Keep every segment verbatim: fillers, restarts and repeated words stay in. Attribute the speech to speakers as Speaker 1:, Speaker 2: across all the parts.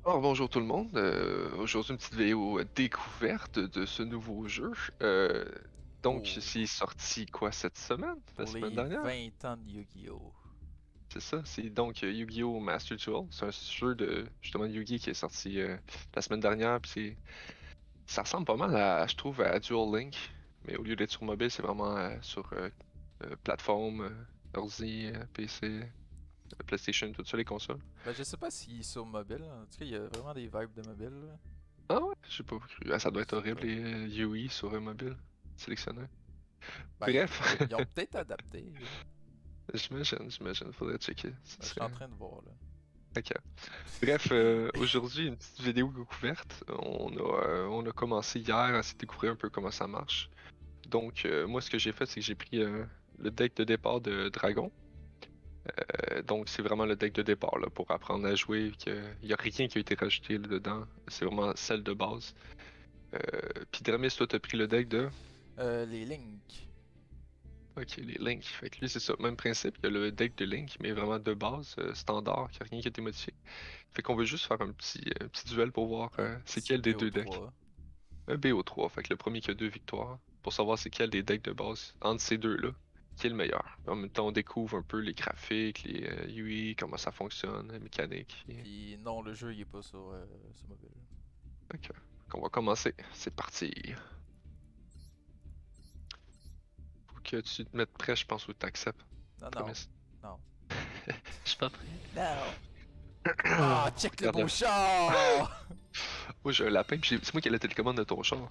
Speaker 1: Alors bonjour tout le monde, euh, aujourd'hui une petite vidéo euh, découverte de ce nouveau jeu. Euh, donc
Speaker 2: Pour,
Speaker 1: c'est sorti quoi cette semaine? La
Speaker 2: pour
Speaker 1: semaine
Speaker 2: les
Speaker 1: dernière?
Speaker 2: vingt ans de Yu-Gi-Oh!
Speaker 1: C'est ça, c'est donc euh, Yu-Gi-Oh! Master Duel. C'est un jeu de justement Yu-Gi qui est sorti euh, la semaine dernière. Puis c'est, ça ressemble pas mal à, je trouve, à Duel Link, mais au lieu d'être sur mobile, c'est vraiment euh, sur euh, euh, plateforme, euh, ordi, euh, P C, euh, PlayStation, tout ça les consoles.
Speaker 2: Ben, je sais pas s'il est sur mobile. En tout cas, il y a vraiment des vibes de mobile. Là.
Speaker 1: Ah ouais, je sais pas. Ah, ça doit
Speaker 2: Je
Speaker 1: être
Speaker 2: sais
Speaker 1: horrible
Speaker 2: pas.
Speaker 1: les euh, U I sur un mobile sélectionneur.
Speaker 2: Ben, ils,
Speaker 1: Bref.
Speaker 2: ils ont peut-être adapté. Là.
Speaker 1: J'imagine, j'imagine, faudrait checker. Ça
Speaker 2: Ben, je suis en
Speaker 1: serait.
Speaker 2: train de voir là.
Speaker 1: Ok. Bref, euh, aujourd'hui, une petite vidéo découverte. On a, euh, on a commencé hier à se découvrir un peu comment ça marche. Donc, euh, moi, ce que j'ai fait, c'est que j'ai pris euh, le deck de départ de Dragon. Euh, donc, c'est vraiment le deck de départ là, pour apprendre à jouer. Que... Il n'y a rien qui a été rajouté là, dedans. C'est vraiment celle de base. Euh, Puis, Dramis, toi, t'as pris le deck de.
Speaker 2: Euh, les Link.
Speaker 1: Ok, les Link. Fait que lui, c'est ça, même principe. Il y a le deck de Link, mais vraiment de base, euh, standard, il n'y a rien qui a été modifié. Fait qu'on veut juste faire un petit, un petit duel pour voir
Speaker 2: Un
Speaker 1: euh, c'est
Speaker 2: petit
Speaker 1: quel des deux decks.
Speaker 2: B O trois.
Speaker 1: Un B O trois, fait que le premier qui a deux victoires, pour savoir c'est quel des decks de base entre ces deux-là qui est le meilleur. En même temps, on découvre un peu les graphiques, les euh, U I, comment ça fonctionne, la mécanique. et-
Speaker 2: Puis non, le jeu il est pas sur, euh, sur mobile.
Speaker 1: Ok, on va commencer. C'est parti. Faut que tu te mettes prêt, je pense, ou t'acceptes.
Speaker 2: Non, non.
Speaker 1: Promise.
Speaker 2: Non.
Speaker 1: Je suis pas prêt.
Speaker 2: Non! Ah, check le
Speaker 1: Regarde
Speaker 2: beau
Speaker 1: là.
Speaker 2: char!
Speaker 1: Moi, j'ai un lapin, puis j'ai- c'est moi qui ai la télécommande de ton char.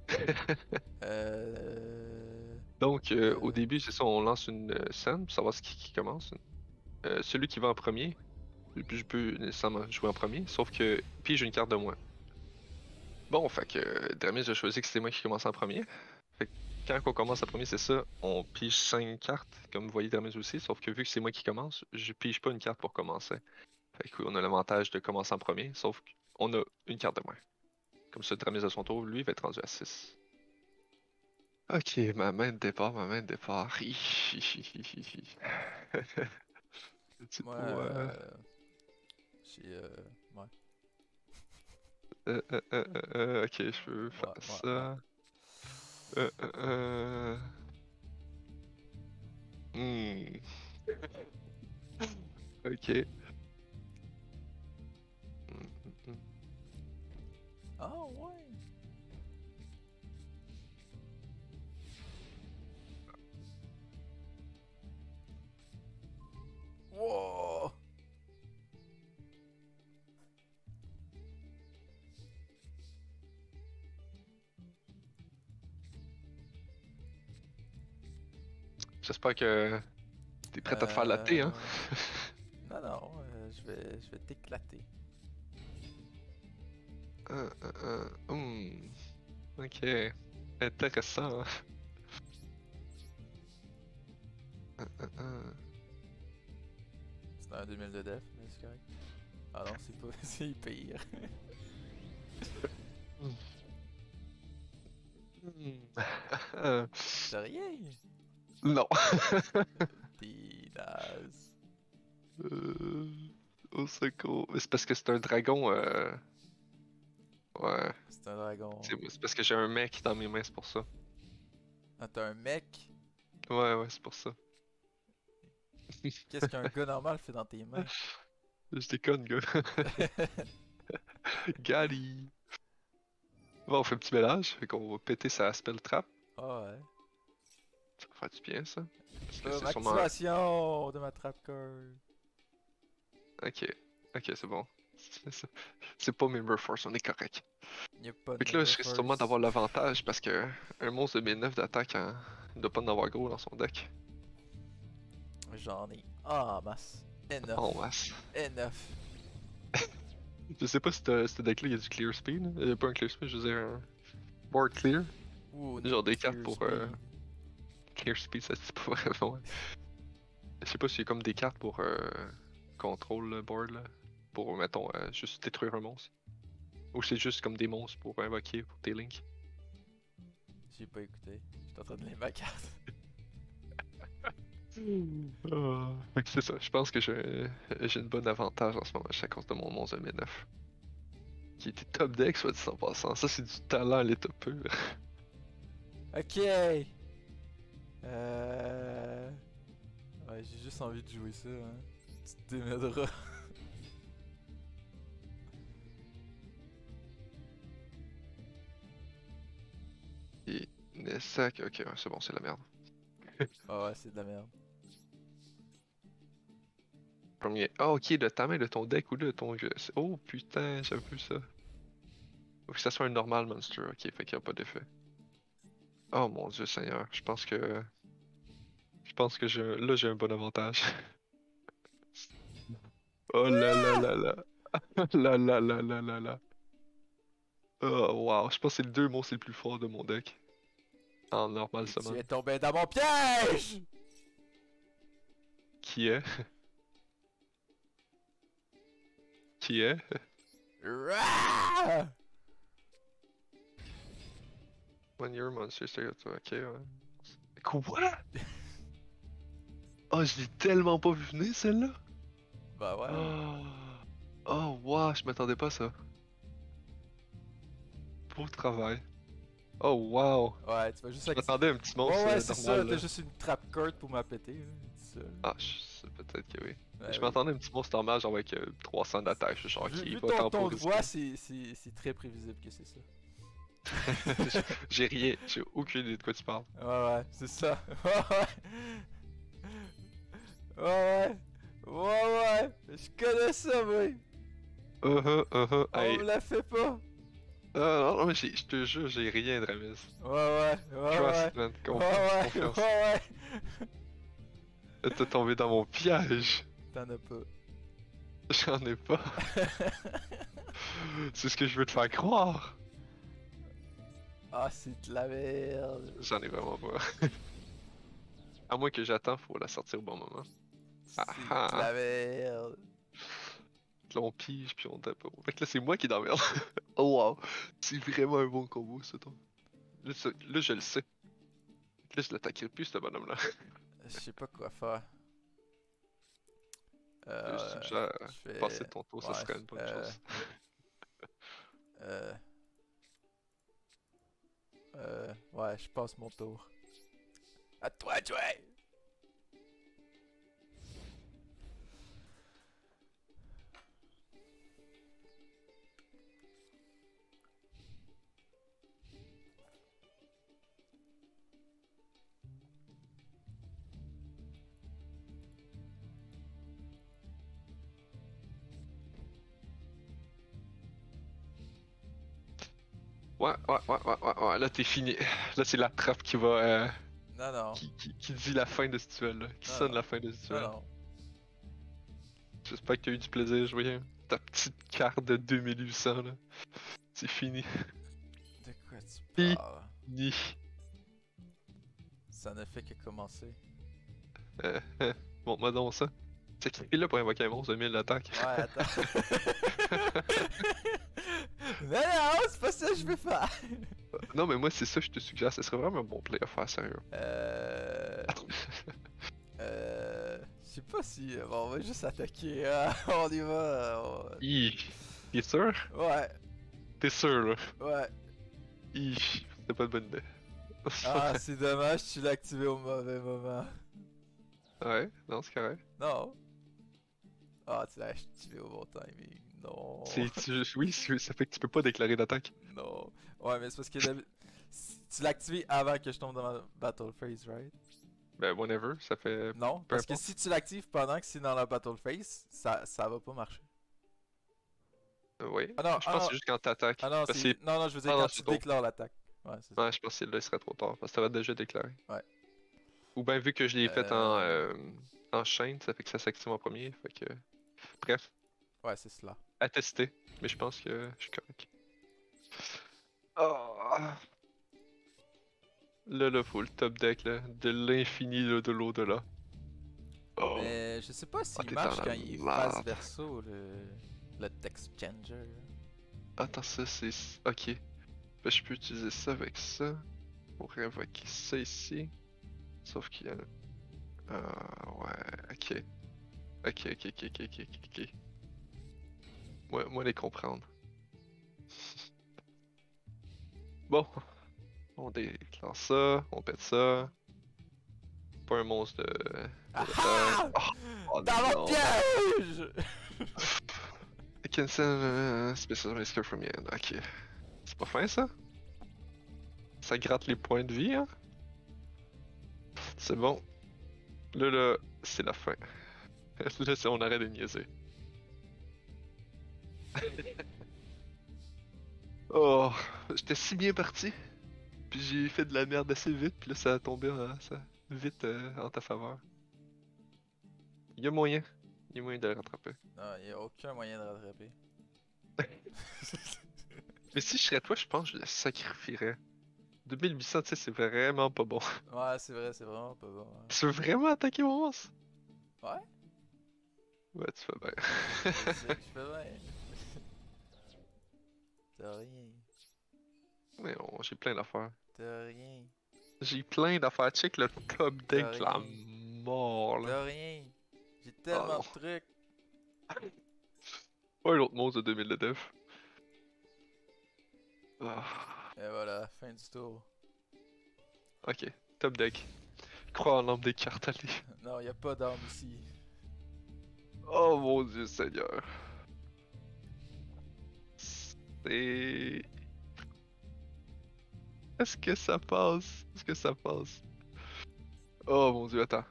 Speaker 2: euh...
Speaker 1: Donc, euh, au
Speaker 2: euh...
Speaker 1: début, c'est ça, on lance une euh, scène pour savoir ce qui, qui commence. Euh, celui qui va en premier, puis je peux nécessairement jouer en premier, sauf que puis j'ai une carte de moins. Bon, fait que euh, Dramis a choisi que c'était moi qui commence en premier. Fait que quand on commence en premier, c'est ça, on pige cinq cartes, comme vous voyez Dramis aussi, sauf que vu que c'est moi qui commence, je pige pas une carte pour commencer. Fait que oui, on a l'avantage de commencer en premier, sauf qu'on a une carte de moins. Comme ça, Dramis à son tour, lui, va être rendu à six. Ok, ma main de départ, ma main de départ. Hi, hi, hi, hi, hi. C'est
Speaker 2: Moi,
Speaker 1: pour... Euh,
Speaker 2: euh... j'ai... Euh... Ouais.
Speaker 1: euh, euh, euh, euh, euh, ok, je peux faire
Speaker 2: Ouais, ouais, ouais.
Speaker 1: ça. Euh, euh, euh. Hmm. Ok. Hmm, hmm, hmm.
Speaker 2: Ah, ouais! Wow!
Speaker 1: J'espère que t'es prête à te faire latter, hein?
Speaker 2: Euh... Non, non, euh, je vais, je vais t'éclater.
Speaker 1: Euh, euh, euh, hmm. Ok. Intéressant. Euh, euh, euh.
Speaker 2: C'est un deux mille de def, mais c'est correct. Ah non, c'est pas... c'est pire.
Speaker 1: Hmm. Hmm. Euh,
Speaker 2: T'as rien!
Speaker 1: Non.
Speaker 2: T'es naze.
Speaker 1: Euh, Au secours. Mais c'est parce que c'est un dragon. Euh... Ouais.
Speaker 2: C'est un dragon.
Speaker 1: C'est c'est parce que j'ai un mec dans mes mains, c'est pour ça.
Speaker 2: Ah, t'as un mec?
Speaker 1: Ouais, ouais, c'est pour ça.
Speaker 2: Qu'est-ce qu'un gars normal fait dans tes mains?
Speaker 1: Je déconne, gars. Gali. Bon, on fait un petit mélange. Fait qu'on va péter sa spell trap.
Speaker 2: Ah ouais.
Speaker 1: Ça va faire du bien, ça. Parce que
Speaker 2: Comme
Speaker 1: c'est sûrement.
Speaker 2: activation de ma trap card.
Speaker 1: Ok. Ok, c'est bon. C'est ça. C'est pas Member Force, on est correct.
Speaker 2: Y'a pas de
Speaker 1: Fait que là, je
Speaker 2: member
Speaker 1: risque sûrement
Speaker 2: first.
Speaker 1: d'avoir l'avantage parce que un monstre de mes neuf d'attaque, hein, il doit pas en avoir gros dans son deck.
Speaker 2: J'en ai en masse.
Speaker 1: En
Speaker 2: Enough.
Speaker 1: masse.
Speaker 2: Enough.
Speaker 1: Je sais pas si t'as- ce deck-là, il y a du clear speed. Il y a pas un clear speed, je veux dire un board clear.
Speaker 2: Ouh,
Speaker 1: Genre des cartes
Speaker 2: clear
Speaker 1: pour euh,
Speaker 2: speed.
Speaker 1: clear speed, ça c'est pas vraiment. Je sais pas s'il y a comme des cartes pour euh, control le board là. Pour, mettons, euh, juste détruire un monstre. Ou c'est juste comme des monstres pour invoquer pour tes links.
Speaker 2: J'ai pas écouté. J'étais en train de lire ma carte.
Speaker 1: Ah. Fait que c'est ça, je pense que j'ai j'ai une bonne avantage en ce moment à cause de mon monstre de mes neuf. qui était top deck, soit dit en passant. Ça, c'est du talent à l'état pur.
Speaker 2: Ok. Euh... Ouais, j'ai juste envie de jouer ça. Hein. Tu te démèneras.
Speaker 1: Et Nessac, ok, ouais, c'est bon, c'est la merde.
Speaker 2: Ah ouais, c'est de la merde.
Speaker 1: Premier. Ah, ok, de ta main, de ton deck ou de ton jeu. C'est- Oh putain, j'avais plus ça. Faut que ça soit un normal monster, ok, fait qu'il n'y a pas d'effet. Oh mon dieu Seigneur, je pense que. Je pense que j'ai... là j'ai un bon avantage. Oh là là là là. Là là là là là là. Oh wow, je pense que c'est le deux monstres les plus forts de mon deck. En normal
Speaker 2: Et tu
Speaker 1: summon.
Speaker 2: es tombé dans mon piège!
Speaker 1: Qui est? Qui est?
Speaker 2: Rah!
Speaker 1: When your monster starts to... Ok, ouais. Quoi? Oh, je l'ai tellement pas vu venir celle-là!
Speaker 2: Bah ouais.
Speaker 1: Oh, oh wow, je m'attendais pas à ça. Beau travail. Oh wow!
Speaker 2: Ouais, tu vas juste
Speaker 1: Je
Speaker 2: activer.
Speaker 1: m'attendais à un petit
Speaker 2: Ouais,
Speaker 1: monstre
Speaker 2: ouais,
Speaker 1: euh,
Speaker 2: c'est ça,
Speaker 1: normal
Speaker 2: t'as
Speaker 1: là.
Speaker 2: juste une trap card pour m'appéter. C'est ça.
Speaker 1: Ah, je sais peut-être que oui.
Speaker 2: Ouais,
Speaker 1: Je
Speaker 2: oui.
Speaker 1: m'attendais à un petit monstre normal, genre avec euh, trois cents d'attaque, genre
Speaker 2: Vu,
Speaker 1: qui
Speaker 2: vu
Speaker 1: va
Speaker 2: ton ton de
Speaker 1: temporiser.
Speaker 2: voix, c'est c'est- c'est très prévisible que c'est ça.
Speaker 1: J'ai rien, j'ai aucune idée de quoi tu parles.
Speaker 2: Ouais, ouais, c'est ça. Ouais, ouais. Ouais, ouais. Ouais, je connais ça, oui.
Speaker 1: Uh -huh, uh -huh.
Speaker 2: On
Speaker 1: Hey.
Speaker 2: me la fait pas.
Speaker 1: Ah, non, non, mais j'ai- je te jure, j'ai rien, Dramis.
Speaker 2: Ouais, ouais, ouais, ouais.
Speaker 1: Trust, man,
Speaker 2: Ouais,
Speaker 1: confiance,
Speaker 2: ouais,
Speaker 1: confiance.
Speaker 2: ouais, ouais.
Speaker 1: T'es tombé dans mon piège.
Speaker 2: T'en as pas.
Speaker 1: J'en ai pas. C'est ce que je veux te faire croire.
Speaker 2: Ah, c'est de la merde.
Speaker 1: J'en ai vraiment pas. À moins que j'attends, faut la sortir au bon moment.
Speaker 2: C'est
Speaker 1: Ah
Speaker 2: de
Speaker 1: ah.
Speaker 2: la merde.
Speaker 1: Là, on pige, puis on tape. Fait que là, c'est moi qui est dans la merde. Oh wow. C'est vraiment un bon combo, ça, toi. Là, ça- là, je le sais. Là, je l'attaquerai plus, ce bonhomme-là.
Speaker 2: Je sais pas quoi faire.
Speaker 1: Je
Speaker 2: Euh,
Speaker 1: suggère
Speaker 2: je vais...
Speaker 1: passer ton tour, ça
Speaker 2: ouais,
Speaker 1: serait une bonne
Speaker 2: euh,
Speaker 1: chose.
Speaker 2: Euh... Euh... Ouais, je passe mon tour. À toi de jouer!
Speaker 1: Ouais, ouais, ouais, ouais, ouais, ouais, là, t'es fini. Là, c'est la trappe qui va. Euh,
Speaker 2: Non, non.
Speaker 1: qui, qui, qui dit la fin de ce duel-là. Qui
Speaker 2: Non,
Speaker 1: sonne
Speaker 2: non.
Speaker 1: la fin de ce
Speaker 2: Non,
Speaker 1: duel.
Speaker 2: non.
Speaker 1: J'espère que t'as eu du plaisir à jouer. Hein. Ta petite carte de deux mille huit cents, là. C'est fini.
Speaker 2: De quoi tu
Speaker 1: Fini.
Speaker 2: parles? Ça ne fait que commencer.
Speaker 1: Euh, euh, Montre-moi donc ça. C'est qui là pour invoquer un monstre de mille d'attaque?
Speaker 2: Ouais, attends. Non, non, c'est pas ça que je veux faire.
Speaker 1: Non, mais moi, c'est ça que je te suggère. Ce serait vraiment un bon play à faire, sérieux.
Speaker 2: Euh... euh... Je sais pas si... Bon, on va juste attaquer. hein. On y va. on-
Speaker 1: Hi. T'es sûr?
Speaker 2: Ouais,
Speaker 1: T'es sûr, là?
Speaker 2: ouais.
Speaker 1: Hi. C'est pas une bonne idée.
Speaker 2: Ah, c'est dommage, tu l'as activé au mauvais moment.
Speaker 1: Ouais, non, c'est correct.
Speaker 2: Non. Ah, tu l'as activé au bon timing. Non.
Speaker 1: C'est- tu- Oui, c'est- ça fait que tu peux pas déclarer d'attaque.
Speaker 2: Non. Ouais, mais c'est parce que d'hab- si- tu l'as activé avant que je tombe dans ma battle phase, right?
Speaker 1: Ben, whenever, ça fait.
Speaker 2: Non,
Speaker 1: Peu
Speaker 2: parce que
Speaker 1: importe.
Speaker 2: si tu l'actives pendant que c'est dans la battle phase, ça, ça va pas marcher.
Speaker 1: Euh, oui.
Speaker 2: Ah non,
Speaker 1: Je
Speaker 2: ah
Speaker 1: pense que
Speaker 2: non.
Speaker 1: c'est juste quand t'attaques.
Speaker 2: Ah non,
Speaker 1: Parce que
Speaker 2: c'est... Non, non, je veux dire
Speaker 1: Ah non,
Speaker 2: quand
Speaker 1: c'est
Speaker 2: tu
Speaker 1: ton-
Speaker 2: déclares l'attaque. Ouais, c'est ça.
Speaker 1: Ouais, je pense que là, il serait trop tard. Parce que t'aurais déjà déclaré.
Speaker 2: Ouais.
Speaker 1: Ou bien, vu que je l'ai fait en,
Speaker 2: Euh.
Speaker 1: euh, en chaîne, ça fait que ça s'active en premier. Fait que. Bref,
Speaker 2: Ouais, c'est cela.
Speaker 1: à tester. Mais je pense que je suis correct. Ah. Là, là, faut le top deck, là. De l'infini, là, de l'au-delà. Oh.
Speaker 2: Mais je sais pas s'il
Speaker 1: Ah, t'es
Speaker 2: marche
Speaker 1: dans la
Speaker 2: quand il est
Speaker 1: merde.
Speaker 2: face verso, le... le text changer.
Speaker 1: Attends, ça, c'est. Ok. Ben, je peux utiliser ça avec ça. Pour invoquer ça ici. Sauf qu'il y a. Ah, ouais, ok. Ok, ok, ok, ok, ok, ok. Moi, moi les comprendre. Bon, on déclenche ça, on pète ça. Pas un monstre de.
Speaker 2: Ah
Speaker 1: de
Speaker 2: ah!
Speaker 1: terre. Oh,
Speaker 2: Dans mon
Speaker 1: non.
Speaker 2: piège!
Speaker 1: Cancel uh, Special Risker from the end. Ok. C'est pas fin ça? Ça gratte les points de vie, hein? C'est bon. Là, là, c'est la fin. Là, c'est on arrête de niaiser. Oh, j'étais si bien parti. Puis j'ai fait de la merde assez vite, puis là, ça a tombé en- ça, vite euh, en ta faveur. Il y a moyen. Il y a moyen de le rattraper.
Speaker 2: Non, y a aucun moyen de rattraper.
Speaker 1: Mais si je serais toi, je pense que je le sacrifierais. deux mille huit cents, tu sais, c'est vraiment pas bon.
Speaker 2: Ouais, c'est vrai, c'est vraiment pas bon. hein.
Speaker 1: Tu veux vraiment attaquer mon monstre?
Speaker 2: Ouais?
Speaker 1: Ouais, tu fais bien.
Speaker 2: Je sais que je fais bien. T'as rien.
Speaker 1: Mais bon, j'ai plein d'affaires.
Speaker 2: T'as rien.
Speaker 1: J'ai plein d'affaires. Check le top deck,
Speaker 2: T'as
Speaker 1: la
Speaker 2: rien.
Speaker 1: mort là.
Speaker 2: T'as rien. J'ai tellement
Speaker 1: non.
Speaker 2: de trucs.
Speaker 1: Pas un autre monstre de deux mille de def. Ah,
Speaker 2: Et voilà, fin du tour.
Speaker 1: ok, top deck. Crois en l'âme des cartes, allez.
Speaker 2: Non, y a pas d'arme ici.
Speaker 1: Oh mon dieu seigneur. C'est... Est-ce que ça passe? Est-ce que ça passe? Oh mon dieu, attends.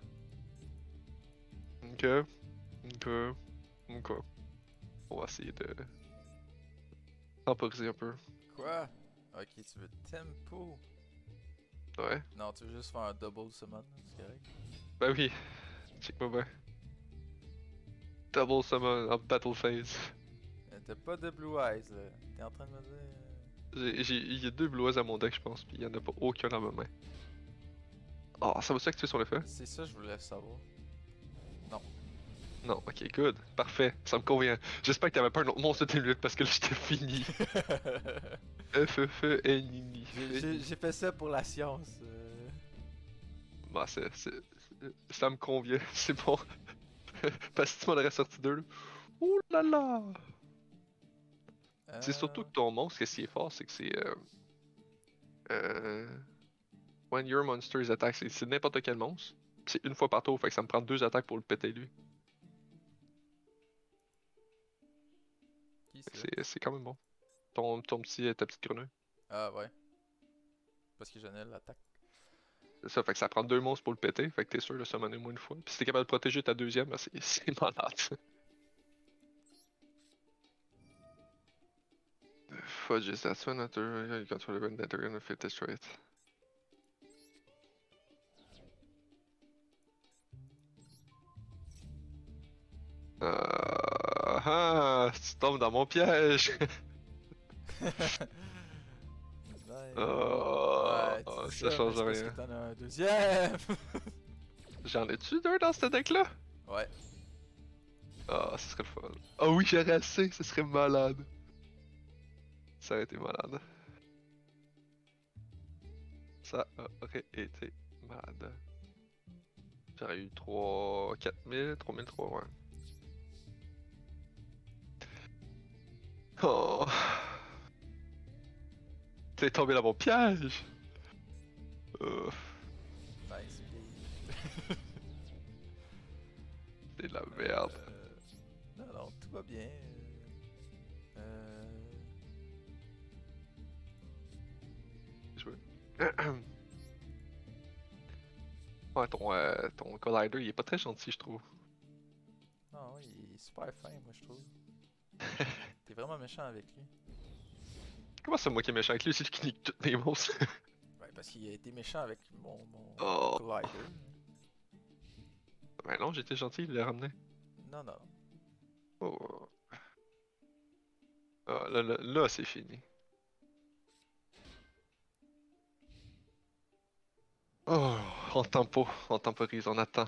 Speaker 1: Ok. Ok. Ok. On va essayer de... temporiser un peu.
Speaker 2: Quoi? Ok, tu veux tempo?
Speaker 1: Ouais.
Speaker 2: Non, tu veux juste faire un double summon, c'est correct?
Speaker 1: Ben oui. Check-moi bien. Double summon en battle phase.
Speaker 2: Euh, T'as pas de blue eyes là. T'es en train de me dire. euh,
Speaker 1: J'ai, j'ai, il y a deux blues à mon deck, je pense, puis il y en a pas aucun dans ma main. Ah, ça va-tu activer son effet?
Speaker 2: C'est ça, je voulais savoir.
Speaker 1: Non, ok, good, parfait, ça me convient. J'espère que t'avais pas un autre monstre de minutes parce que là j'étais fini. F F E ennemi.
Speaker 2: J'ai- J'ai j'ai fait ça pour la science. euh.
Speaker 1: Bah, c'est, c'est, c'est- ça me convient, c'est bon. Parce que si tu m'en aurais sorti deux, là. Ouh là là! C'est surtout
Speaker 2: Euh,
Speaker 1: que ton monstre, qu'est-ce qui est fort, c'est que c'est. Euh, euh, when your monster is attacked, c'est, c'est n'importe quel monstre. Pis c'est une fois par tour, fait que ça me prend deux attaques pour le péter lui.
Speaker 2: Qui
Speaker 1: Fait que
Speaker 2: ça?
Speaker 1: c'est, c'est quand même bon. Ton, ton petit, ta petite grenouille.
Speaker 2: Ah ouais. Parce que Janelle l'attaque.
Speaker 1: C'est ça, fait que ça prend deux monstres pour le péter, fait que t'es sûr de summoner moins une fois. Pis si t'es capable de protéger ta deuxième, ben c'est, c'est malade. Fudge is that one after you control the nether and fit destroy it. Euh... Ah, tu tombes dans mon piège!
Speaker 2: Ouais.
Speaker 1: Oh,
Speaker 2: Ouais, tu
Speaker 1: oh,
Speaker 2: dis
Speaker 1: ça
Speaker 2: ça,
Speaker 1: change
Speaker 2: mais c'est
Speaker 1: rien.
Speaker 2: parce que t'en as un deuxième!
Speaker 1: J'en ai-tu deux dans ce deck-là?
Speaker 2: Ouais.
Speaker 1: Ah, ce serait le fun. Ah oui, j'aurais assez, ce serait malade. Ça aurait été malade. Ça aurait été malade. J'aurais eu trois... quatre mille, trois mille trois, ouais. Oh. T'es tombé dans mon piège! Euh,
Speaker 2: Nice piège.
Speaker 1: c'est de la merde.
Speaker 2: Euh, Non, non, tout va bien. Euh... euh,
Speaker 1: Joué. Ouais, ton, euh, ton collider, il est pas très gentil, je trouve.
Speaker 2: Non, il est super fin, moi, je trouve. T'es vraiment méchant avec lui.
Speaker 1: Comment c'est moi qui est méchant avec lui, c'est lui qui nique tous mes monstres?
Speaker 2: Ouais, parce qu'il a été méchant avec mon, mon
Speaker 1: Oh.
Speaker 2: collider.
Speaker 1: Ben non, j'étais gentil, il l'a ramené.
Speaker 2: Non, non.
Speaker 1: Oh. Ah, là, là, là c'est fini. Oh, on tempo, on temporise, on attend.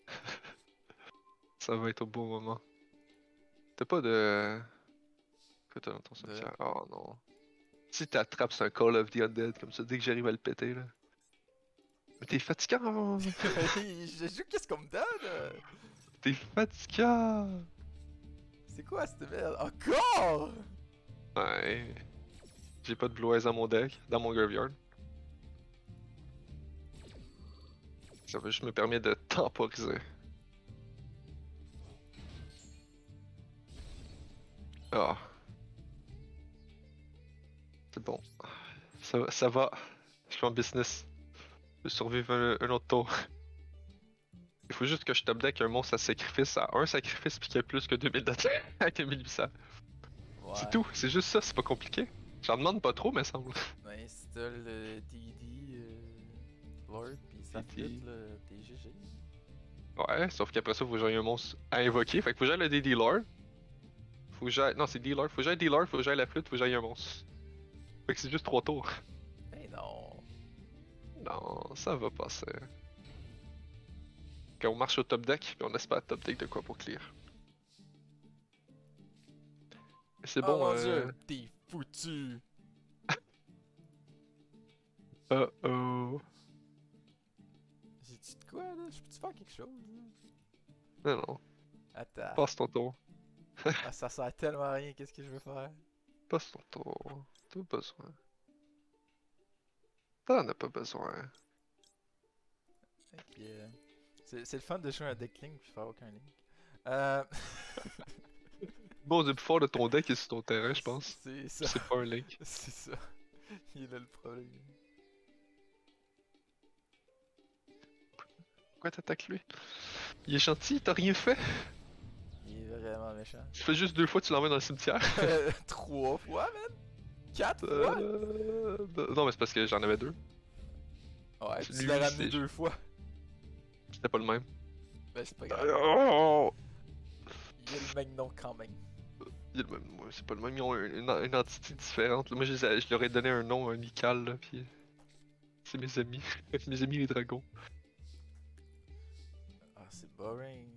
Speaker 1: Ça va être au bon moment. T'as pas de... Que t'as dans ton cimetière? Oh non. Si t'attrapes sur un Call of the Undead comme ça, dès que j'arrive à le péter là. Mais t'es fatigant!
Speaker 2: Je joue qu'est-ce qu'on me donne?
Speaker 1: T'es fatigant!
Speaker 2: C'est quoi cette merde? Encore?
Speaker 1: Ouais. J'ai pas de Blue Eyes dans mon deck, dans mon graveyard. Ça va juste me permettre de temporiser. Ah. C'est bon. Ça, va- ça va. Je suis en business. Je vais survivre un, un autre tour. Il faut juste que je top deck un monstre à sacrifice à un sacrifice puis qu'il y ait plus que deux mille d'attaque avec mille huit cents.
Speaker 2: Ouais.
Speaker 1: C'est tout, c'est juste ça, c'est pas compliqué. J'en demande pas trop, mais semble.
Speaker 2: Ouais, si t'as le D D, euh, Lord, pis ça
Speaker 1: D D.
Speaker 2: fit, là, t'es G G.
Speaker 1: Ouais, sauf qu'après ça, faut que j'aille un monstre à invoquer. Fait que faut que j'aille le D D Lord. Faut que j'aille. Non, c'est D Lord. Faut que j'aille D Lord, faut que j'aille la flûte, faut que j'aille un monstre. Fait que c'est juste trois tours.
Speaker 2: Mais non.
Speaker 1: Non, ça va passer. Quand on marche au top deck, puis on espère top deck de quoi pour clear. C'est
Speaker 2: Oh
Speaker 1: bon,
Speaker 2: mon
Speaker 1: euh...
Speaker 2: dieu, t'es foutu.
Speaker 1: Uh oh.
Speaker 2: J'ai dit de quoi là? Je peux-tu faire quelque chose là?
Speaker 1: Non, non.
Speaker 2: Attends.
Speaker 1: Passe ton tour.
Speaker 2: Ah, ça sert tellement à rien, qu'est-ce que je veux faire?
Speaker 1: Passe ton tour. T'as pas besoin. T'en as pas besoin.
Speaker 2: Et puis, euh, c'est c'est le fun de jouer un deck link puis faire aucun link. Euh...
Speaker 1: Bon, le plus fort de ton deck est sur ton terrain, je pense.
Speaker 2: C'est ça.
Speaker 1: C'est pas un link.
Speaker 2: C'est ça. Il est là le problème.
Speaker 1: Pourquoi t'attaques lui? Il est gentil, t'as rien fait.
Speaker 2: Il est vraiment méchant.
Speaker 1: Tu fais juste deux fois, tu l'envoies dans le cimetière.
Speaker 2: Euh, Trois fois, man? Quatre fois?
Speaker 1: Euh... Non, mais c'est parce que j'en avais deux.
Speaker 2: Ouais, tu
Speaker 1: lui,
Speaker 2: l'as ramené
Speaker 1: c'est-
Speaker 2: deux fois.
Speaker 1: C'était pas le même.
Speaker 2: Ben, c'est pas grave.
Speaker 1: Oh!
Speaker 2: Il a le même nom quand même.
Speaker 1: Il est le même, ouais, c'est pas le même, ils ont une, une- une entité différente. Moi, je, les ai- je leur ai donné un nom amical, là, pis... C'est mes amis. Mes amis les dragons.
Speaker 2: Ah, c'est boring.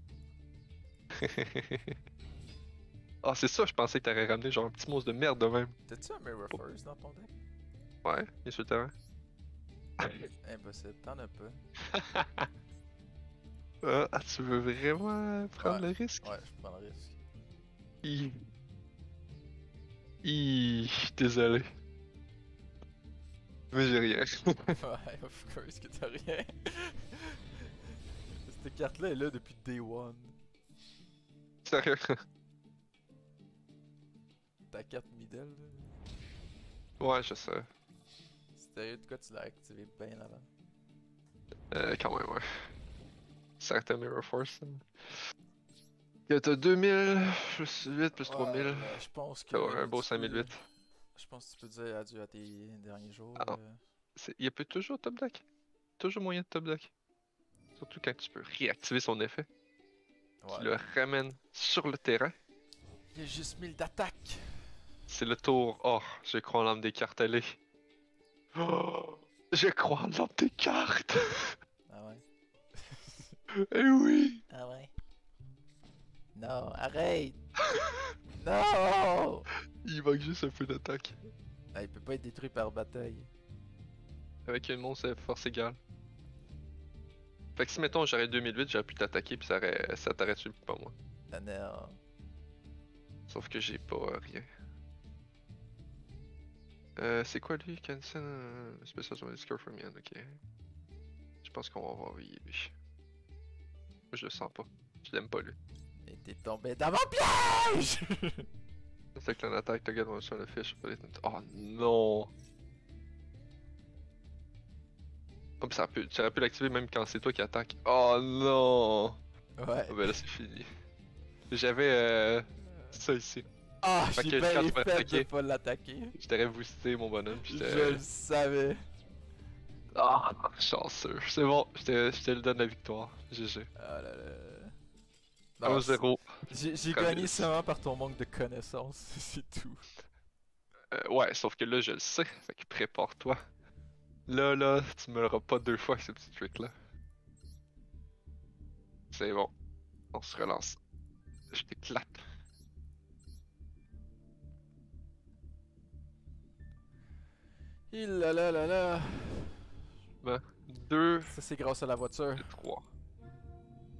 Speaker 1: Ah, c'est ça, je pensais que t'aurais ramené genre un petit monstre de merde de même.
Speaker 2: T'as-tu un Mirror Force dans ton deck?
Speaker 1: Ouais, il est sur le terrain.
Speaker 2: Impossible, t'en as pas.
Speaker 1: Ah, ah, tu veux vraiment prendre
Speaker 2: Ouais.
Speaker 1: le risque?
Speaker 2: Ouais, je prends le risque.
Speaker 1: Hi. Hi. Désolé. Mais j'ai rien.
Speaker 2: Ouais, of course que t'as rien. Cette carte-là est là depuis day one.
Speaker 1: Sérieux.
Speaker 2: Ta carte middle, là.
Speaker 1: Ouais, je sais.
Speaker 2: Sérieux, de quoi tu l'as activé bien avant?
Speaker 1: Euh, quand même, ouais. Certain Mirror Force. hein. Que t'as deux mille plus huit plus trois mille.
Speaker 2: Ouais, mais je pense que.
Speaker 1: Ça va, un beau
Speaker 2: tu
Speaker 1: cinq mille huit.
Speaker 2: peux- Je pense que tu peux dire adieu à tes derniers jours.
Speaker 1: Ah non.
Speaker 2: euh.
Speaker 1: C'est- Il y a peut toujours top deck. Toujours moyen de top deck. Surtout quand tu peux réactiver son effet. Tu
Speaker 2: Ouais.
Speaker 1: le ramènes sur le terrain.
Speaker 2: Il y a juste mille d'attaque.
Speaker 1: C'est le tour. Oh, je crois en l'âme des cartes, allez. Oh, je crois en l'âme des cartes.
Speaker 2: Ah ouais.
Speaker 1: Eh oui.
Speaker 2: Ah ouais. Non, arrête! Non!
Speaker 1: Il manque juste un peu d'attaque.
Speaker 2: Ah, il peut pas être détruit par bataille.
Speaker 1: Avec une monstre à force égale. Fait que si mettons j'aurais deux mille huit, j'aurais pu t'attaquer puis ça, aurait... ça t'aurait tué pas moi.
Speaker 2: Ah non.
Speaker 1: Sauf que j'ai pas euh, rien. Euh, c'est quoi lui? Cancel euh, Special Summon Score from Yan, ok. Je pense qu'on va voir lui. lui. Moi je le sens pas. Je l'aime pas lui.
Speaker 2: Et t'es tombé dans mon piège!
Speaker 1: C'est que l'attaque, t'as gagné sur le fish. Oh non! Oh, pis ça pu... tu aurais pu l'activer même quand c'est toi qui attaque. Oh non!
Speaker 2: Ouais.
Speaker 1: Oh, ben là c'est fini. J'avais euh, ça ici.
Speaker 2: Ah,
Speaker 1: Fait
Speaker 2: j'ai
Speaker 1: que
Speaker 2: bien
Speaker 1: quand
Speaker 2: fait
Speaker 1: tu m'as
Speaker 2: de
Speaker 1: attaqué,
Speaker 2: pas l'attaquer.
Speaker 1: je t'aurais boosté mon bonhomme. Pis
Speaker 2: Je
Speaker 1: j'étais.
Speaker 2: le savais.
Speaker 1: Ah, chanceux. C'est bon, je te, je te le donne la victoire. G G.
Speaker 2: Ah là là.
Speaker 1: un
Speaker 2: Non,
Speaker 1: zéro.
Speaker 2: J'ai j'ai
Speaker 1: Comme
Speaker 2: gagné
Speaker 1: il-
Speaker 2: seulement par ton manque de connaissances, c'est tout.
Speaker 1: Euh, ouais, sauf que là je le sais. Fait que prépare-toi. Là, là, tu me l'auras pas deux fois avec ce petit trick là. C'est bon. On se relance. Je t'éclate.
Speaker 2: Il là là là là.
Speaker 1: Ben, deux,
Speaker 2: Ça c'est grâce à la voiture.
Speaker 1: trois.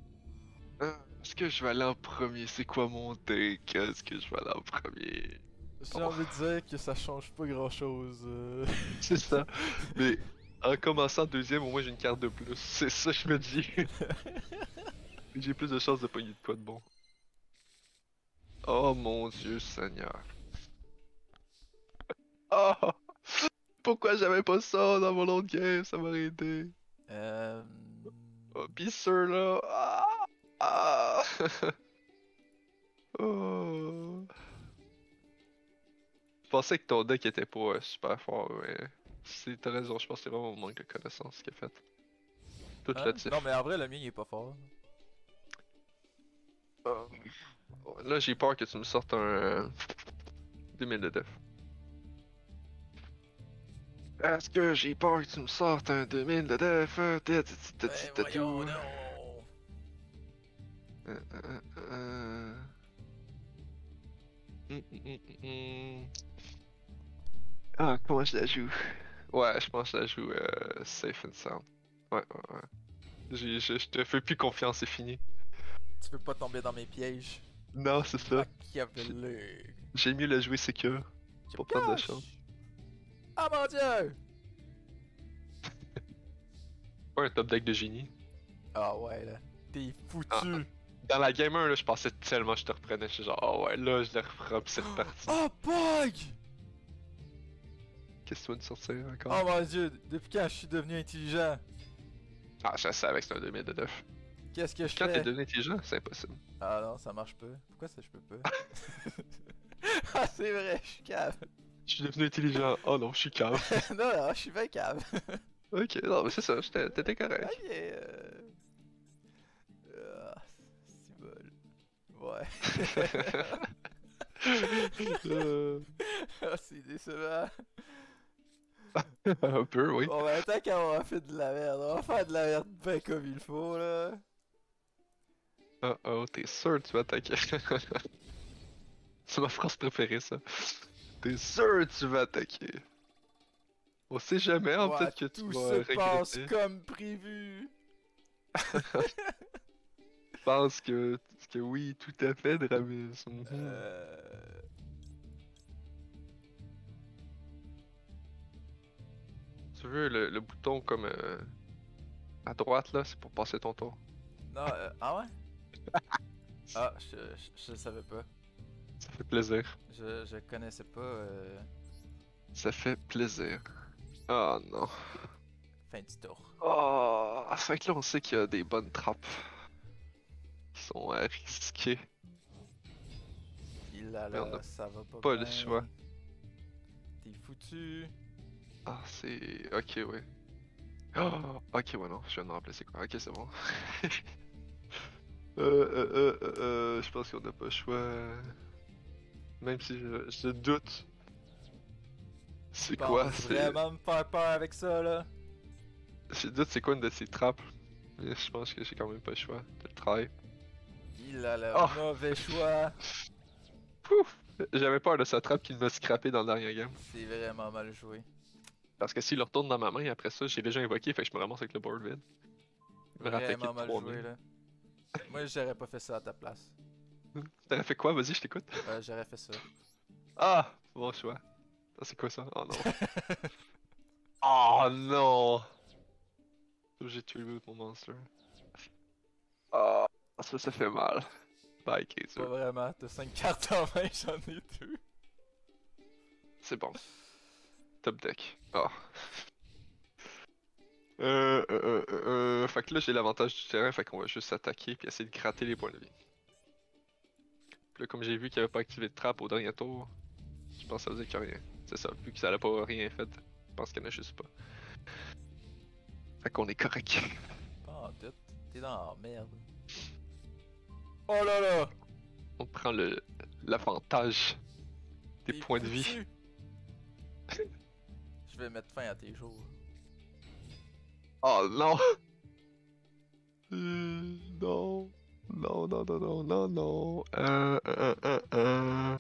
Speaker 1: Est-ce que je vais aller en premier? C'est quoi mon deck? Est-ce que je vais aller en premier?
Speaker 2: J'ai envie de dire que ça change pas grand chose. Euh...
Speaker 1: C'est ça. Mais en commençant deuxième, au moins j'ai une carte de plus. C'est ça que je me dis. J'ai plus de chances de pogner de quoi de bon. Oh mon Dieu Seigneur. Oh! Pourquoi j'avais pas ça dans mon autre game? Ça m'aurait aidé.
Speaker 2: Euh...
Speaker 1: Oh, pis ceux-là. Ah! Ah! Oh! Je pensais que ton deck était pas euh, super fort, mais. C'est t'as raison, je pense que c'est vraiment mon manque de connaissances qui a fait. Tout
Speaker 2: Hein?
Speaker 1: là-dessus.
Speaker 2: Non mais en vrai le mien il est pas fort.
Speaker 1: Ah. Là j'ai peur que tu me sortes un euh, deux mille de def. Est-ce que j'ai peur que tu me sortes un deux mille de def? Euh, t'as- t'as- t'as-
Speaker 2: Ben
Speaker 1: t'as-
Speaker 2: voyons
Speaker 1: tout.
Speaker 2: non!
Speaker 1: Euh, euh, euh. Hum, hum, hum, hum. Ah, comment je la joue? Ouais, je pense que je la joue euh, safe and sound. Ouais, ouais, ouais. J'ai- Je, je te fais plus confiance, c'est fini.
Speaker 2: Tu peux pas tomber dans mes pièges.
Speaker 1: Non, c'est ça.
Speaker 2: Machiavélique.
Speaker 1: J'ai mieux la jouer secure
Speaker 2: Je
Speaker 1: pour prendre de
Speaker 2: pioche!
Speaker 1: chance.
Speaker 2: Ah mon dieu!
Speaker 1: Pas un top deck de génie.
Speaker 2: Ah ouais là. T'es
Speaker 1: Ah,
Speaker 2: foutu!
Speaker 1: dans la game un, là, je pensais tellement que je te reprenais. Je suis genre, oh ouais, là, je le reprends, pis c'est reparti.
Speaker 2: Oh bug!
Speaker 1: Qu'est-ce que tu vas nous sortir encore?
Speaker 2: Oh mon dieu, depuis quand je suis devenu intelligent?
Speaker 1: Ah, je savais que c'était un deux mille de def.
Speaker 2: Qu'est-ce que je
Speaker 1: Quand t'es
Speaker 2: fais?
Speaker 1: devenu intelligent, c'est impossible.
Speaker 2: Ah non, ça marche pas. Pourquoi ça je peux pas? Ah c'est vrai, je suis cave.
Speaker 1: Je suis devenu intelligent. Oh non, je suis calme.
Speaker 2: Non, non, je suis bien cave.
Speaker 1: Ok, non, mais c'est ça, j'étais- t'étais correct.
Speaker 2: Ok, euh... Ah, c'est bol. Ouais.
Speaker 1: Euh,
Speaker 2: Ah, c'est décevant.
Speaker 1: Un peu, oui.
Speaker 2: Bon ben, tant qu'on a fait de la merde, on va faire de la merde ben comme il faut, là.
Speaker 1: Oh oh, t'es sûr que tu vas attaquer. C'est ma phrase préférée, ça. T'es sûr que tu vas attaquer. On sait jamais, hein,
Speaker 2: Ouais,
Speaker 1: peut-être que tu
Speaker 2: tout
Speaker 1: vas
Speaker 2: se passe
Speaker 1: regretter.
Speaker 2: comme prévu.
Speaker 1: Je pense que, que oui, tout à fait, Dramis. Mhm.
Speaker 2: Euh...
Speaker 1: Tu veux le, le bouton comme euh, à droite là, c'est pour passer ton tour.
Speaker 2: Non, euh... ah ouais? Ah, je, je, je le savais pas.
Speaker 1: Ça fait plaisir.
Speaker 2: Je, je connaissais pas euh...
Speaker 1: Ça fait plaisir. Oh non.
Speaker 2: fin du tour.
Speaker 1: Oh, fait que là on sait qu'il y a des bonnes trappes qui sont euh, risquées.
Speaker 2: Il a
Speaker 1: Mais on
Speaker 2: là,
Speaker 1: a
Speaker 2: ça va pas
Speaker 1: pas
Speaker 2: bien.
Speaker 1: le choix.
Speaker 2: T'es foutu.
Speaker 1: Ah, c'est. Ok, ouais. Oh, ok, ouais, non, je viens de me rappeler c'est quoi. Ok, c'est bon. euh, euh, euh, euh, euh, je pense qu'on n'a pas le choix. Même si je, je doute. C'est
Speaker 2: Tu
Speaker 1: quoi?
Speaker 2: penses
Speaker 1: C'est.
Speaker 2: vraiment me faire peur avec ça, là?
Speaker 1: Je doute c'est quoi une de ces trappes. Mais je pense que j'ai quand même pas le choix de le try.
Speaker 2: Il a le
Speaker 1: Oh.
Speaker 2: mauvais choix.
Speaker 1: Pouf! J'avais peur de sa trappe qui m'a scrappé dans le dernier game.
Speaker 2: C'est vraiment mal joué.
Speaker 1: Parce que s'il le retourne dans ma main, après ça, j'ai déjà invoqué, fait que je me ramasse avec le board vide. Il me rattaquer
Speaker 2: Vraiment
Speaker 1: de
Speaker 2: mal
Speaker 1: trois
Speaker 2: joué,
Speaker 1: mains.
Speaker 2: là. Moi, j'aurais pas fait ça à ta place.
Speaker 1: T'aurais fait quoi? Vas-y, je t'écoute.
Speaker 2: Euh, j'aurais fait ça.
Speaker 1: Ah! Bon choix. Ah, c'est quoi ça? Oh non. Oh non! J'ai tué le mon monster. Oh, ça, ça fait mal. Bye,
Speaker 2: Pas
Speaker 1: Kaiser.
Speaker 2: vraiment, t'as cinq cartes en main, j'en ai deux.
Speaker 1: C'est bon. Top deck. Ah. Euh, euh, euh, euh, euh, fait que là j'ai l'avantage du terrain, fait qu'on va juste s'attaquer puis essayer de gratter les points de vie. Puis là comme j'ai vu qu'il avait pas activé de trappe au dernier tour, je pense que ça faisait que rien. C'est ça, vu que ça n'a pas rien fait, je pense qu'il y en a juste pas. Fait qu'on est correct.
Speaker 2: Pas en tête, t'es dans la merde. Oh là là!
Speaker 1: On prend le l'avantage des
Speaker 2: T'es
Speaker 1: points de vie.
Speaker 2: foutu. Je vais mettre fin à tes jours.
Speaker 1: Oh non! Euh, non. Non, non, non, non, non, non. Euh, euh, euh, euh.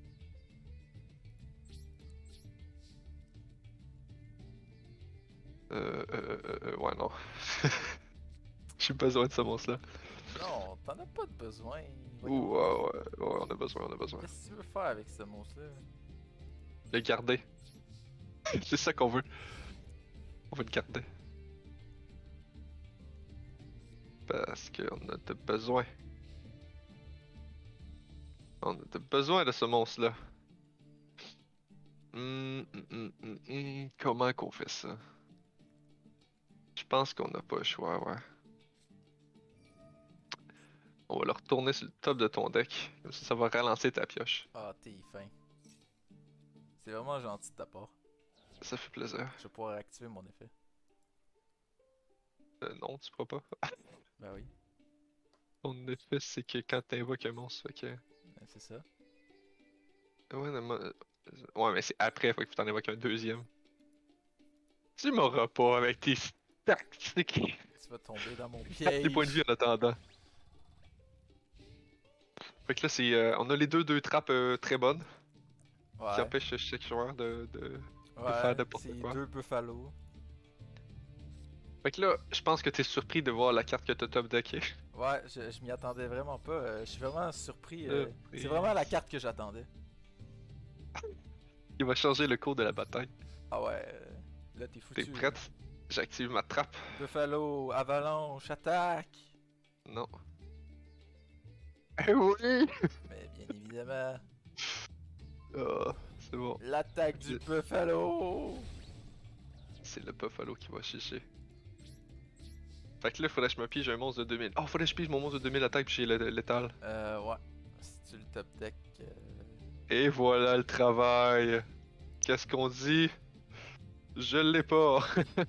Speaker 1: Euh, euh, euh, euh, ouais, non. J'ai besoin de ce monstre-là.
Speaker 2: Non, t'en as pas de besoin.
Speaker 1: Ouh,
Speaker 2: Voyons.
Speaker 1: ouais, ouais, ouais, on a besoin, on a besoin.
Speaker 2: Qu'est-ce que tu veux faire avec ce monstre-là?
Speaker 1: Le garder. C'est ça qu'on veut. On veut le garder. Parce qu'on a de besoin. On a de besoin de ce monstre-là. Hum, hum, hum, hum, hum, Comment qu'on fait ça? Je pense qu'on n'a pas le choix, ouais. On va le retourner sur le top de ton deck. Comme ça, ça va ralentir ta pioche.
Speaker 2: Ah, t'es fin. C'est vraiment gentil de ta part.
Speaker 1: Ça fait plaisir.
Speaker 2: Je vais pouvoir activer mon effet.
Speaker 1: Euh, non, tu pourras pas.
Speaker 2: Ben oui,
Speaker 1: Ton effet, c'est que quand t'invoques un monstre, fait que...
Speaker 2: ben c'est ça.
Speaker 1: Ouais, non, moi- ouais, mais c'est après, faut que tu t'en invoques un deuxième. Tu m'auras pas avec tes tactiques.
Speaker 2: Tu vas tomber dans mon
Speaker 1: Tes points de vie
Speaker 2: piège.
Speaker 1: en attendant. Fait que là, c'est, euh, on a les deux deux trappes euh, très bonnes qui
Speaker 2: Ouais,
Speaker 1: empêchent chaque joueur de, de, de faire
Speaker 2: ouais,
Speaker 1: n'importe
Speaker 2: c'est
Speaker 1: quoi.
Speaker 2: deux buffalo.
Speaker 1: Fait que là, je pense que t'es surpris de voir la carte que t'as top decké.
Speaker 2: Ouais, je, je m'y attendais vraiment pas. euh, je suis vraiment surpris. euh,
Speaker 1: Surprise.
Speaker 2: c'est vraiment la carte que j'attendais.
Speaker 1: Il va changer le cours de la bataille.
Speaker 2: Ah ouais, euh, là t'es
Speaker 1: T'es
Speaker 2: foutu.
Speaker 1: prête? J'active ma trappe.
Speaker 2: Buffalo, avalanche, attaque.
Speaker 1: Non. Eh oui!
Speaker 2: Mais bien évidemment,
Speaker 1: Ah, c'est bon.
Speaker 2: l'attaque du buffalo.
Speaker 1: C'est le Buffalo qui va chicher. Fait que là, faudrait que je me pige un monstre de deux mille. Oh, faudrait que je pige mon monstre de deux mille attaque puis j'ai le- l'étal.
Speaker 2: Euh, ouais. Si tu le top deck. euh,
Speaker 1: Et voilà le travail. Qu'est-ce qu'on dit? Je l'ai pas.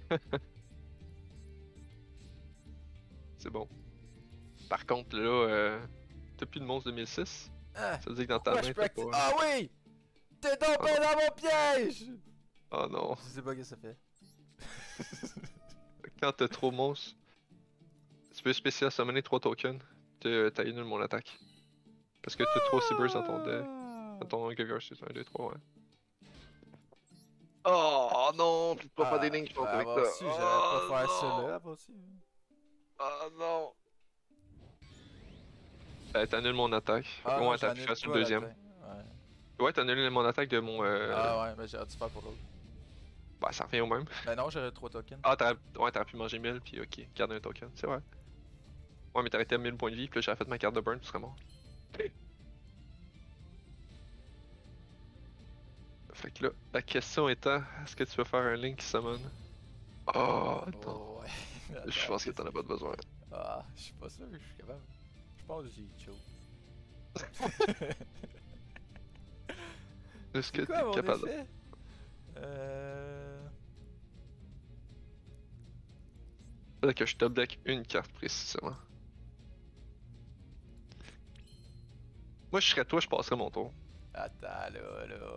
Speaker 1: C'est bon. Par contre, là, euh, t'as plus de monstre deux mille six?
Speaker 2: Ah,
Speaker 1: Ça veut dire que dans ta
Speaker 2: pourquoi
Speaker 1: main,
Speaker 2: je peux
Speaker 1: t'as
Speaker 2: acti-
Speaker 1: pas...
Speaker 2: Ah oui! T'es tombé dans mon piège!
Speaker 1: Oh non.
Speaker 2: Je sais pas ce que ça fait.
Speaker 1: Quand t'as trop de monstres, tu peux spécial summoner trois tokens. T'as t'as annulé mon attaque. Parce que t'as trois Seabirds dans ton deck. Dans ton graveyard, c'est un, deux, trois, ouais. Oh non! Tu peux pas faire des lignes, je pense,
Speaker 2: Ah,
Speaker 1: avec
Speaker 2: avoir
Speaker 1: ça.
Speaker 2: su, j'allais pas
Speaker 1: Oh,
Speaker 2: faire ça
Speaker 1: non.
Speaker 2: là, avoir su.
Speaker 1: Oh non! Euh, t'as annulé mon attaque.
Speaker 2: Ah,
Speaker 1: ouais,
Speaker 2: non,
Speaker 1: t'as pu
Speaker 2: j'annule
Speaker 1: faire sur
Speaker 2: pas
Speaker 1: le
Speaker 2: la
Speaker 1: deuxième.
Speaker 2: tête. Ouais.
Speaker 1: Ouais, t'as annulé mon attaque de mon. Euh...
Speaker 2: Ah ouais, mais j'aurais dû faire pour l'autre.
Speaker 1: Bah, ça revient au même.
Speaker 2: Ben non, j'aurais trois tokens.
Speaker 1: Ah, t'aurais ouais, t'aurais pu manger mille, puis ok, garder un token, c'est vrai. Ouais, mais t'aurais été à mille points de vie, puis là j'aurais fait ma carte de burn, tu serais mort. Fait que là, la question étant, est-ce que tu veux faire un Link Summon? Oh, non.
Speaker 2: Oh ouais.
Speaker 1: Je pense que t'en as pas besoin.
Speaker 2: Ah, je suis pas sûr que je suis capable. Je pense que j'ai chaud.
Speaker 1: Est-ce que
Speaker 2: C'est quoi mon
Speaker 1: t'es capable?
Speaker 2: effet? Euh...
Speaker 1: Faudrait que je top deck une carte précisément. Moi, je serais toi, je passerais mon tour.
Speaker 2: Attends là, là.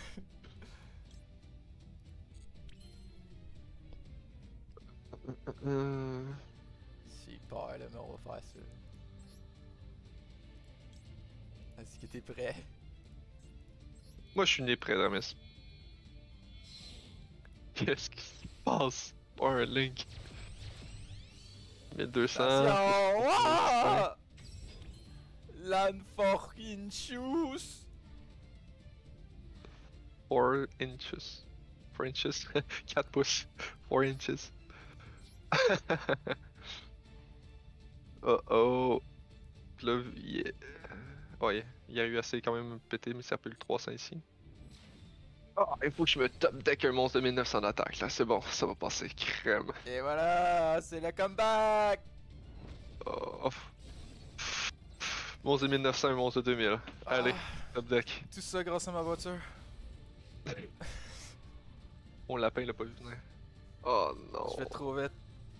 Speaker 1: Euh...
Speaker 2: J'ai peur là, mais on va faire ça. Est-ce que t'es prêt?
Speaker 1: Moi, je suis né prêt, Dramis. Qu'est-ce qui se passe? Power Link. mille deux cents.
Speaker 2: Attention! Ouah! Land for shoes!
Speaker 1: four inches. four inches. quatre pouces. four inches. Oh oh. Là, il... ouais, il y a eu assez quand même pété, mais ça peut le trois cents ici. Oh, il faut que je me top deck un monstre de mille neuf cents d'attaque, là, c'est bon, ça va passer crème.
Speaker 2: Et voilà, c'est le comeback!
Speaker 1: Oh. Monstre de mille neuf cents, un monstre de deux mille. Allez,
Speaker 2: Ah,
Speaker 1: top deck.
Speaker 2: tout ça grâce à ma voiture.
Speaker 1: Mon lapin l'a pas vu venir. Oh non.
Speaker 2: Je vais trop vite.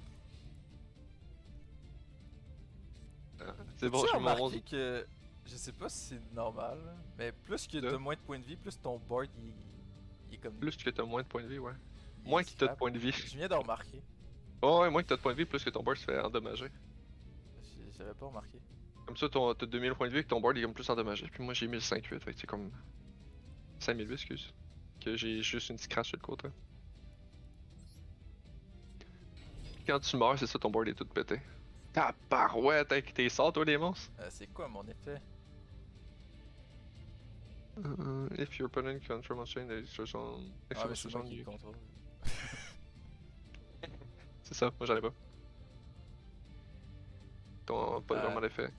Speaker 1: C'est bon,
Speaker 2: Tu
Speaker 1: je
Speaker 2: as
Speaker 1: mets mon
Speaker 2: remarqué
Speaker 1: monstre.
Speaker 2: que, je sais pas si c'est normal, là, mais plus que
Speaker 1: De?
Speaker 2: t'as moins de points de vie, plus ton board il, il est comme...
Speaker 1: Plus que t'as moins de points de vie, ouais.
Speaker 2: il
Speaker 1: Moins
Speaker 2: est
Speaker 1: que t'as de
Speaker 2: scrap.
Speaker 1: points de vie.
Speaker 2: Je viens de remarquer.
Speaker 1: Oh ouais, moins que t'as de points de vie, plus que ton board se fait endommager.
Speaker 2: J'ai- J'avais pas remarqué.
Speaker 1: Comme ça, ton- t'as deux mille points de vie et que ton board est comme plus endommagé. Puis moi j'ai mille cinq cent huit, fait que c'est comme. cinq mille huit, excuse. Que j'ai juste une scratch sur le côté. Quand tu meurs, c'est ça, ton board est tout pété. Ta parouette avec tes sorts, toi, les monstres?
Speaker 2: Euh, c'est quoi mon effet?
Speaker 1: Uh, if your opponent control chain, the extraction,
Speaker 2: Ah, mais c'est
Speaker 1: extraction
Speaker 2: moi qui
Speaker 1: you.
Speaker 2: le contrôle.
Speaker 1: C'est ça, moi j'en ai pas. T'as pas
Speaker 2: Ah.
Speaker 1: vraiment d'effet.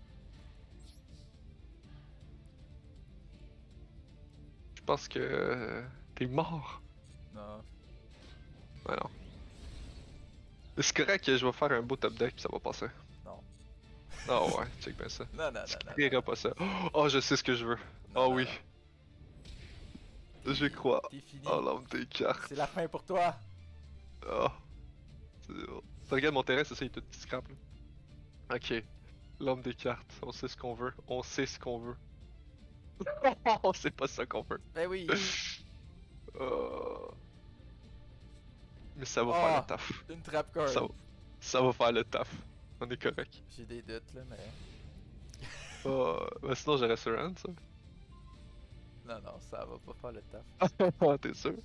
Speaker 1: Je pense que euh, t'es mort.
Speaker 2: Non.
Speaker 1: Ouais, non. Mais c'est correct que je vais faire un beau top deck puis ça va passer.
Speaker 2: Non.
Speaker 1: Oh ouais, check bien ça.
Speaker 2: Non, non,
Speaker 1: Tu
Speaker 2: non, non.
Speaker 1: crieras pas ça. Oh, je sais ce que je veux.
Speaker 2: Non,
Speaker 1: Oh
Speaker 2: non,
Speaker 1: oui,
Speaker 2: non.
Speaker 1: je crois.
Speaker 2: T'es fini.
Speaker 1: Oh l'homme des cartes.
Speaker 2: C'est la fin pour toi.
Speaker 1: Oh. C'est- oh. Regarde mon terrain, c'est ça, il est tout petit scrap là. Ok. L'homme des cartes, on sait ce qu'on veut. On sait ce qu'on veut. Oh, c'est pas ça qu'on veut.
Speaker 2: Ben oui.
Speaker 1: Oh. Mais ça va
Speaker 2: Oh.
Speaker 1: faire le taf.
Speaker 2: Une trap card.
Speaker 1: Ça va, ça va faire le taf. On est correct.
Speaker 2: J'ai des doutes là, mais.
Speaker 1: Oh, bah sinon j'aurais surround ça.
Speaker 2: Non, non, ça va pas faire le taf.
Speaker 1: Ah, t'es sûr?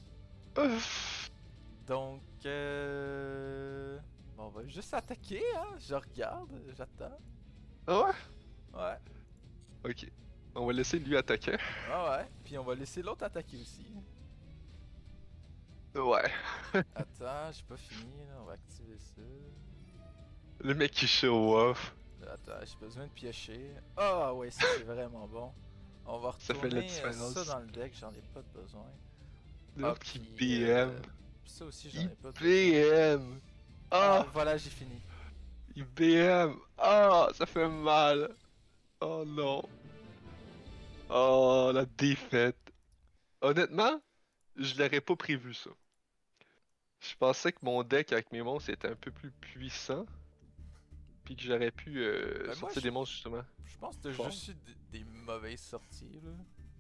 Speaker 2: Donc, euh... bon, on va juste attaquer, hein. Je regarde, j'attends.
Speaker 1: Ah ouais?
Speaker 2: Ouais.
Speaker 1: Ok. On va laisser lui attaquer.
Speaker 2: Ah ouais. Puis on va laisser l'autre attaquer aussi.
Speaker 1: Ouais.
Speaker 2: Attends, j'ai pas fini, là. On va activer ça.
Speaker 1: Le mec qui show off.
Speaker 2: Attends, j'ai besoin de piocher. Ah ouais, ça c'est vraiment bon. On va
Speaker 1: Ça fait la
Speaker 2: retourner euh,
Speaker 1: différence.
Speaker 2: ça dans le deck, j'en ai pas de besoin.
Speaker 1: L'autre
Speaker 2: Ah,
Speaker 1: qui
Speaker 2: puis,
Speaker 1: B M.
Speaker 2: euh, ça aussi j'en ai
Speaker 1: Il
Speaker 2: pas de
Speaker 1: B
Speaker 2: besoin.
Speaker 1: M.
Speaker 2: Ah,
Speaker 1: Ah!
Speaker 2: voilà, j'ai fini.
Speaker 1: Il B M. Ah! Ça fait mal. Oh non. Oh, la défaite. Honnêtement, je l'aurais pas prévu ça. Je pensais que mon deck avec mes monstres était un peu plus puissant. Puis que j'aurais pu euh,
Speaker 2: Ben, moi,
Speaker 1: sortir
Speaker 2: je-
Speaker 1: des monstres justement.
Speaker 2: Je pense que t'as
Speaker 1: Fort.
Speaker 2: juste eu des, des mauvaises sorties là.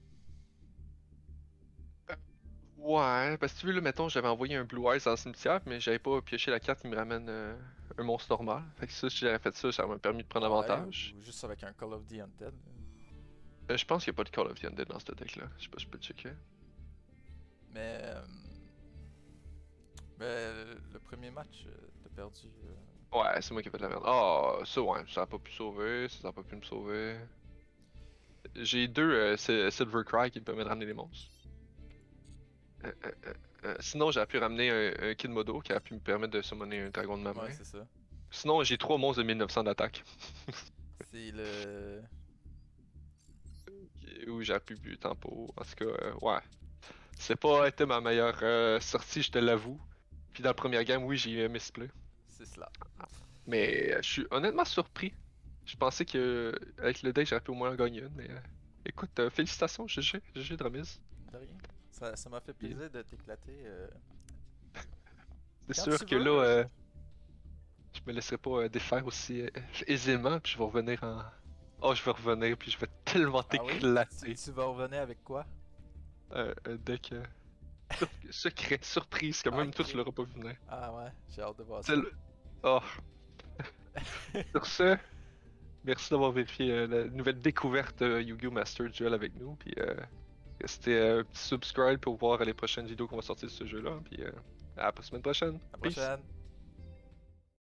Speaker 1: Ouais, parce que tu veux, là, mettons, j'avais envoyé un Blue Eyes dans le cimetière, mais j'avais pas pioché la carte qui me ramène euh, un monstre normal. Fait que ça, si j'avais fait ça, ça m'a permis de prendre
Speaker 2: Ouais,
Speaker 1: avantage.
Speaker 2: ou juste avec un Call of the Undead.
Speaker 1: Euh, je pense qu'il n'y a pas de Call of the Undead dans ce deck-là. Je sais pas si je peux le checker.
Speaker 2: Mais. euh, Mais le premier match, euh, t'as perdu. euh,
Speaker 1: Ouais, c'est moi qui ai fait de la merde. Ah, ça, ouais, ça a pas pu sauver, ça a pas pu me sauver. J'ai deux euh, Sil- Silver Cry qui me permettent de ramener les monstres. Euh, euh, euh, euh, sinon, j'ai pu ramener un, un Kid Modo qui a pu me permettre de summoner un dragon de ma main.
Speaker 2: Ouais, c'est ça.
Speaker 1: Sinon, j'ai trois monstres de mille neuf cents d'attaque.
Speaker 2: C'est le.
Speaker 1: Où j'ai pu bu tempo. En tout cas, euh, ouais. C'est pas été ma meilleure euh, sortie, je te l'avoue. Puis dans la première game, oui, j'ai misplay.
Speaker 2: C'est cela.
Speaker 1: Mais euh, je suis honnêtement surpris. Je pensais que avec le deck, j'aurais pu au moins en gagner une. Mais euh, écoute, euh, félicitations, G G, G G de remise.
Speaker 2: De rien. Ça ça m'a fait plaisir de t'éclater. euh,
Speaker 1: C'est
Speaker 2: Quand
Speaker 1: sûr
Speaker 2: tu
Speaker 1: que
Speaker 2: veux.
Speaker 1: là, euh, je me laisserai pas euh, défaire aussi euh, aisément. Puis je vais revenir en. Oh, je vais revenir, puis je vais tellement
Speaker 2: Ah oui?
Speaker 1: t'éclater.
Speaker 2: Tu, tu vas revenir avec quoi?
Speaker 1: Euh, un deck euh, sur- secret, surprise, que
Speaker 2: Ah,
Speaker 1: même
Speaker 2: ok.
Speaker 1: toi tu l'auras pas vu venir.
Speaker 2: Ah ouais, j'ai hâte de voir ça.
Speaker 1: C'est le- Oh. Sur ce, merci d'avoir vérifié euh, la nouvelle découverte euh, Yu-Gi-Oh! Master Duel avec nous. Puis euh, restez euh, petit subscribe pour voir les prochaines vidéos qu'on va sortir de ce jeu-là. Puis euh, à la semaine prochaine.
Speaker 2: À la
Speaker 1: Peace.
Speaker 2: prochaine!